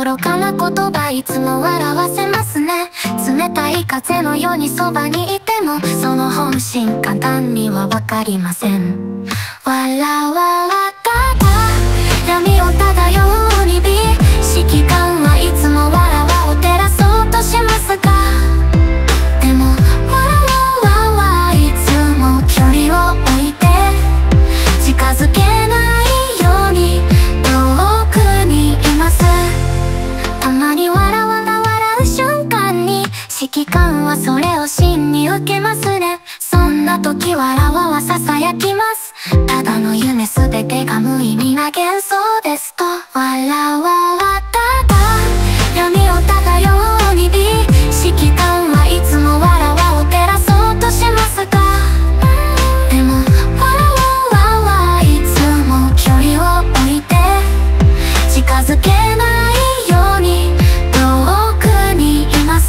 愚かな言葉いつも笑わせますね。冷たい風のようにそばにいてもその本心簡単にはわかりません。笑わただ闇を漂うに美指揮官はいつもわらわを照らそうとしますが、でもわらわはいつも距離を置いて近づけないように遠くにいます。たまにわらわが笑う瞬間に指揮官はそれを真に受けますね。そんな時わらわはささやきます。ただの夢すべてが無意味な幻想ですと。笑わただ闇を漂うに美指揮官はいつもわらわを照らそうとしますが、でもわらわはいつも距離を置いて近づけないように遠くにいます。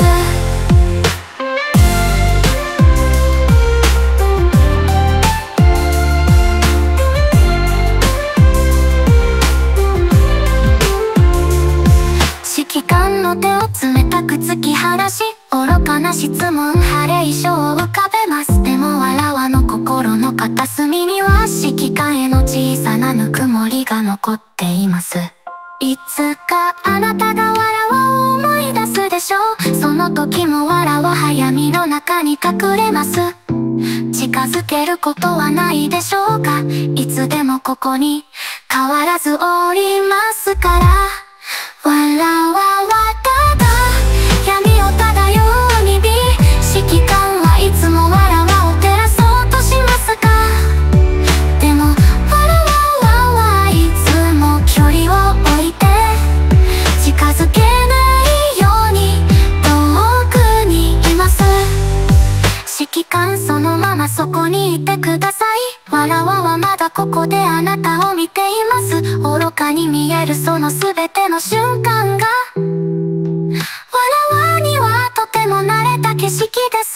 指揮官の手を冷たく突き放し愚かな質問ハレーションを浮かべます。でもわらわの心の片隅には指揮官への小さなぬくもりが残っています。いつかあなたがわらわを思い出すでしょう。その時もわらわは闇の中に隠れます。近づけることはないでしょうか。いつでもここに変わらずおりますから。笑わただ闇を漂うに美指揮官はいつもわらわを照らそうとしますが、でもわらわはいつも距離を置いて近づけないように遠くにいます。指揮官そのままそこにいてください。わらわはまだここであなたを見ています。愚かに見えるその全ての瞬間がわらわにはとても慣れた景色です。